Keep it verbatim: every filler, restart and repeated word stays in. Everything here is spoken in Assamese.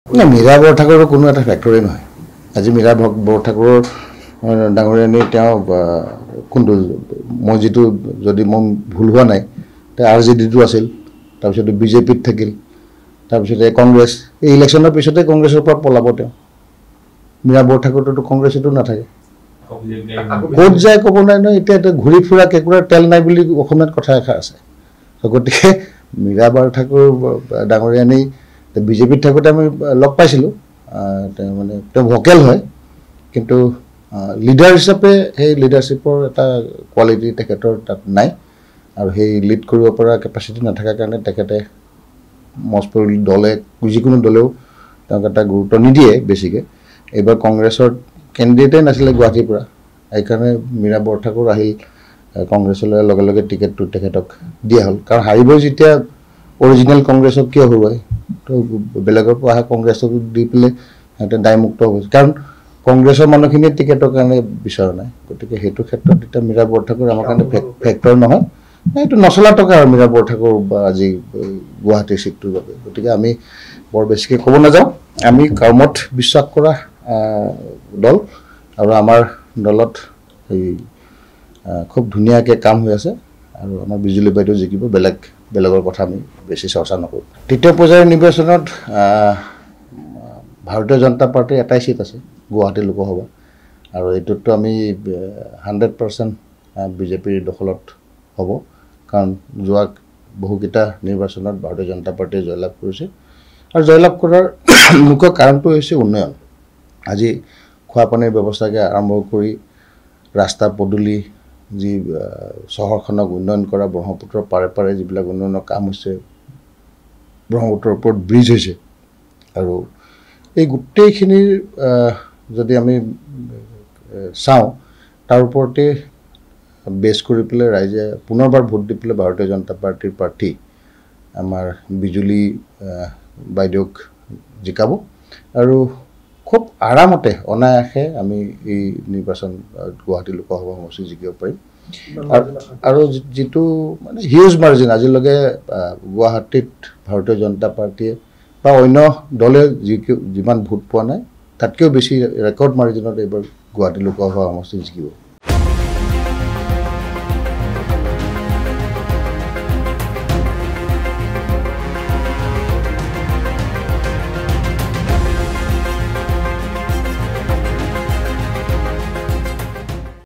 না মীৰা বৰঠাকুৰৰ কোনো এটা ফেক্টৰী নহয় আজি মীৰা বৰঠাকুৰৰ ডাঙৰীয়ানী তেওঁ কোনটো মই যিটো যদি মই ভুল হোৱা নাই তে আৰ জে ডিটো আছিল তাৰপিছত বিজেপিত থাকিল তাৰপিছত কংগ্ৰেছ এই ইলেকশ্যনৰ পিছতে কংগ্ৰেছৰ পৰা পলাব তেওঁ মীৰা বৰঠাকুৰটো কংগ্ৰেছতো নাথাকে ক'ত যায় ক'ব নাই নহয় এতিয়া ঘূৰি ফুৰা কেঁকুৰাৰ তেল নাই বুলি অসমীয়াত কথা এষাৰ আছে গতিকে মীৰা বৰঠাকুৰ ডাঙৰীয়ানী বিজেপিত থাকোঁতে আমি লগ পাইছিলোঁ তেওঁ মানে তেওঁ ভকেল হয় কিন্তু লিডাৰ হিচাপে সেই লিডাৰশ্বিপৰ এটা কোৱালিটি তেখেতৰ তাত নাই আৰু সেই লিড কৰিব পৰা কেপাচিটি নাথাকাৰ কাৰণে তেখেতে মজ পৰিল দলে যিকোনো দলেও তেওঁক এটা গুৰুত্ব নিদিয়ে বেছিকৈ এইবাৰ কংগ্ৰেছৰ কেণ্ডিডেটেই নাছিলে গুৱাহাটীৰ পৰা সেইকাৰণে মীৰা বৰঠাকুৰ আহিল কংগ্ৰেছলৈ লগে লগে টিকেটটো তেখেতক দিয়া হ'ল কাৰণ হাৰিবই যেতিয়া অৰিজিনেল কংগ্ৰেছক কিয় হৰুৱাই তো বেলেগৰ পৰা অহা কংগ্ৰেছক দি পেলাই সিহঁতে দায়মুক্ত হৈছে কাৰণ কংগ্ৰেছৰ মানুহখিনিয়ে টিকেটৰ কাৰণে বিচৰা নাই গতিকে সেইটো ক্ষেত্ৰত এতিয়া মীৰা বৰঠাকুৰ আমাৰ কাৰণে ফেক্টৰ নহয় এইটো নচলা টকা আৰু মীৰা বৰঠাকুৰ আজি গুৱাহাটীৰ চিটটোৰ বাবে গতিকে আমি বৰ বেছিকৈ ক'ব নাযাওঁ আমি কৰ্মত বিশ্বাস কৰা দল আৰু আমাৰ দলত এই খুব ধুনীয়াকৈ কাম হৈ আছে আৰু আমাৰ বিজুলী বাইদেউ জিকিব বেলেগ বেলেগৰ কথা আমি বেছি চৰ্চা নকৰোঁ তৃতীয় পৰ্যায়ৰ নিৰ্বাচনত ভাৰতীয় জনতা পাৰ্টীৰ এটাই চিট আছে গুৱাহাটী লোকসভা আৰু এইটোতো আমি হাণ্ড্ৰেড পাৰ্চেণ্ট বিজেপিৰ দখলত হ'ব কাৰণ যোৱা বহুকেইটা নিৰ্বাচনত ভাৰতীয় জনতা পাৰ্টীয়ে জয়লাভ কৰিছে আৰু জয়লাভ কৰাৰ মুখ্য কাৰণটো হৈছে উন্নয়ন আজি খোৱা পানীৰ ব্যৱস্থাকে আৰম্ভ কৰি ৰাস্তা পদূলি যি চহৰখনক উন্নয়ন কৰা ব্ৰহ্মপুত্ৰৰ পাৰে পাৰে যিবিলাক উন্নয়নৰ কাম হৈছে ব্ৰহ্মপুত্ৰৰ ওপৰত ব্ৰিজ হৈছে আৰু এই গোটেইখিনিৰ যদি আমি চাওঁ তাৰ ওপৰতে বেছ কৰি পেলাই ৰাইজে পুনৰবাৰ ভোট দি পেলাই ভাৰতীয় জনতা পাৰ্টীৰ প্ৰাৰ্থী আমাৰ বিজুলী বাইদেউক জিকাব আৰু খুব আৰামতে অনায়াসে আমি এই নিৰ্বাচন গুৱাহাটী লোকসভা সমষ্টি জিকিব পাৰিম আৰু যিটো মানে হিউজ মাৰ্জিন আজিলৈকে গুৱাহাটীত ভাৰতীয় জনতা পাৰ্টীয়ে বা অন্য দলে যি যিমান ভোট পোৱা নাই তাতকৈও বেছি ৰেকৰ্ড মাৰ্জিনত এইবাৰ গুৱাহাটী লোকসভা সমষ্টি জিকিব